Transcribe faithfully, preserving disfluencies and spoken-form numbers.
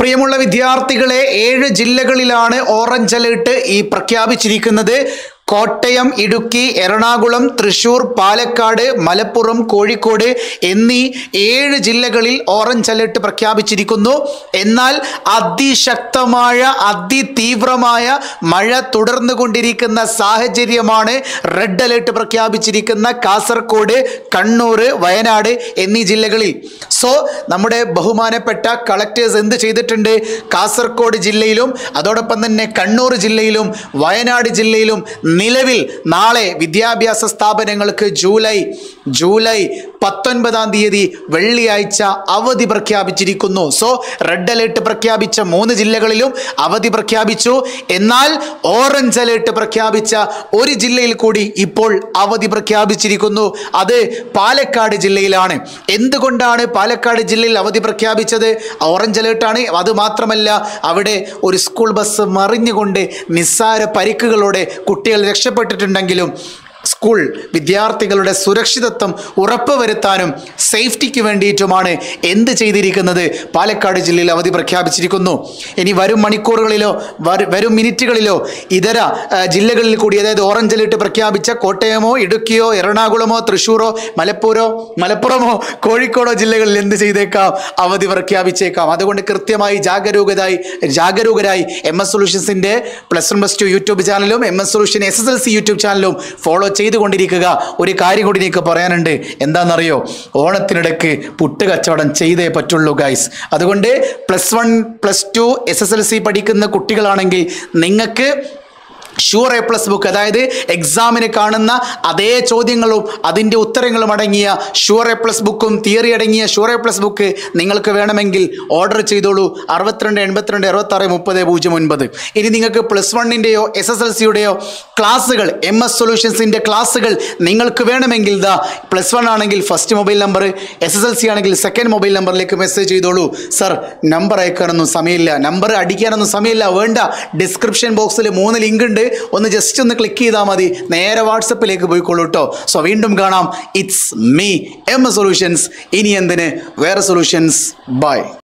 പ്രിയമുള്ള വിദ്യാർത്ഥികളെ, ഏഴ് ജില്ലകളിലാണ് ഓറഞ്ച് അലേർട്ട് ഈ പ്രഖ്യാപിച്ചിരിക്കുന്നത്. കോട്ടയം, ഇടുക്കി, എറണാകുളം, തൃശൂർ, പാലക്കാട്, മലപ്പുറം, കോഴിക്കോട് എന്നീ ഏഴ് ജില്ലകളിൽ ഓറഞ്ച് അലേർട്ട് പ്രഖ്യാപിച്ചിരിക്കുന്നു. എന്നാൽ അതിശക്തമായ അതിതീവ്രമായ മഴ തുടർന്നുകൊണ്ടിരിക്കുന്ന സാഹചര്യമാണ് റെഡ് അലേർട്ട് പ്രഖ്യാപിച്ചിരിക്കുന്ന കാസർഗോഡ്, കണ്ണൂർ, വയനാട് എന്നീ ജില്ലകളിൽ. സോ നമ്മുടെ ബഹുമാനപ്പെട്ട കളക്ടേഴ്സ് എന്ത് ചെയ്തിട്ടുണ്ട്? കാസർഗോഡ് ജില്ലയിലും അതോടൊപ്പം തന്നെ കണ്ണൂർ ജില്ലയിലും വയനാട് ജില്ലയിലും നിലവിൽ നാളെ വിദ്യാഭ്യാസ സ്ഥാപനങ്ങൾക്ക് ജൂലൈ ജൂലൈ പത്തൊൻപതാം തീയതി വെള്ളിയാഴ്ച അവധി പ്രഖ്യാപിച്ചിരിക്കുന്നു. സോ റെഡ് അലേർട്ട് പ്രഖ്യാപിച്ച മൂന്ന് ജില്ലകളിലും അവധി പ്രഖ്യാപിച്ചു. എന്നാൽ ഓറഞ്ച് അലേർട്ട് പ്രഖ്യാപിച്ച ഒരു ജില്ലയിൽ കൂടി ഇപ്പോൾ അവധി പ്രഖ്യാപിച്ചിരിക്കുന്നു. അത് പാലക്കാട് ജില്ലയിലാണ്. എന്തുകൊണ്ടാണ് പാലക്കാട് ജില്ലയിൽ അവധി പ്രഖ്യാപിച്ചത്? ഓറഞ്ച് അലേർട്ടാണ്. അത് മാത്രമല്ല, അവിടെ ഒരു സ്കൂൾ ബസ് മറിഞ്ഞുകൊണ്ട് നിസ്സാര പരിക്കുകളോടെ കുട്ടികൾ രക്ഷപ്പെട്ടിട്ടുണ്ടെങ്കിലും സ്കൂൾ വിദ്യാർത്ഥികളുടെ സുരക്ഷിതത്വം ഉറപ്പുവരുത്താനും സേഫ്റ്റിക്ക് വേണ്ടിയിട്ടുമാണ് എന്ത് ചെയ്തിരിക്കുന്നത്? പാലക്കാട് ജില്ലയിൽ അവധി പ്രഖ്യാപിച്ചിരിക്കുന്നു. ഇനി വരും മണിക്കൂറുകളിലോ വരും മിനിറ്റുകളിലോ ഇതര ജില്ലകളിൽ കൂടി, അതായത് ഓറഞ്ച് അലേർട്ട് പ്രഖ്യാപിച്ച കോട്ടയമോ, ഇടുക്കിയോ, എറണാകുളമോ, തൃശ്ശൂരോ, മലപ്പൂരോ മലപ്പുറമോ കോഴിക്കോടോ ജില്ലകളിൽ എന്ത് ചെയ്തേക്കാം? അവധി പ്രഖ്യാപിച്ചേക്കാം. അതുകൊണ്ട് കൃത്യമായി ജാഗരൂകരായി ജാഗരൂകരായി എം എസ് സൊല്യൂഷൻസിൻ്റെ plus one plus two YouTube ചാനലും M S solution S S L C YouTube ചാനലും ഫോളോ ചെയ്തുകൊണ്ടിരിക്കുക. ഒരു കാര്യം കൂടി എനിക്ക് പറയാനുണ്ട്. എന്താണെന്നറിയോ? ഓണത്തിനിടയ്ക്ക് പുട്ട് കച്ചവടം ചെയ്തേ പറ്റുള്ളൂ ഗൈസ്. അതുകൊണ്ട് plus one plus two S S L C പഠിക്കുന്ന കുട്ടികളാണെങ്കിൽ നിങ്ങൾക്ക് ഷുവർ എ പ്ലസ് ബുക്ക്, അതായത് എക്സാമിന് കാണുന്ന അതേ ചോദ്യങ്ങളും അതിൻ്റെ ഉത്തരങ്ങളും അടങ്ങിയ ഷുവർ എ പ്ലസ് ബുക്കും തിയറി അടങ്ങിയ ഷുവർ എ പ്ലസ് ബുക്ക് നിങ്ങൾക്ക് വേണമെങ്കിൽ ഓർഡർ ചെയ്തോളൂ. അറുപത്തിരണ്ട് എൺപത്തിരണ്ട് അറുപത്താറ് മുപ്പത് പൂജ്യം ഒൻപത്. ഇനി നിങ്ങൾക്ക് പ്ലസ് വണ്ണിൻ്റെയോ എസ് എസ് എൽ സിയുടെയോ ക്ലാസ്സുകൾ, എം എസ് സൊല്യൂഷൻസിൻ്റെ ക്ലാസ്സുകൾ നിങ്ങൾക്ക് വേണമെങ്കിൽ ദാ പ്ലസ് വൺ ആണെങ്കിൽ first mobile number, S S L C ആണെങ്കിൽ സെക്കൻഡ് മൊബൈൽ നമ്പറിലേക്ക് മെസ്സേജ് ചെയ്തോളൂ. സർ, നമ്പർ അയക്കാനൊന്നും സമയമില്ല, നമ്പർ അടിക്കാനൊന്നും സമയമില്ല, വേണ്ട. ഡിസ്ക്രിപ്ഷൻ ബോക്സിൽ മൂന്ന് ലിങ്ക് ഉണ്ട്. ഒന്ന് ജസ്റ്റ് ഒന്ന് ക്ലിക്ക് ചെയ്താൽ മതി, നേരെ വാട്സപ്പിലേക്ക് പോയിക്കോളൂ കേട്ടോ. സോ വീണ്ടും കാണാം. It's me M S solutions. ഇനി എന്തിന് വേറെ സൊല്യൂഷൻസ്. ബൈ.